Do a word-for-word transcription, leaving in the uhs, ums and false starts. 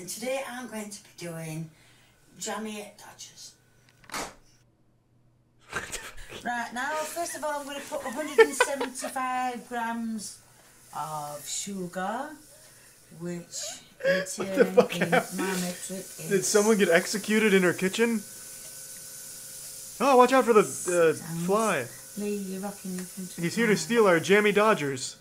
And today I'm going to be doing jammy dodgers. Right, now first of all I'm going to put one hundred seventy-five grams of sugar, which in turn in my metric is... Did someone get executed in her kitchen? Oh, watch out for the uh, fly. Lee, you're rocking your country. He's here to steal our jammy Dodgers.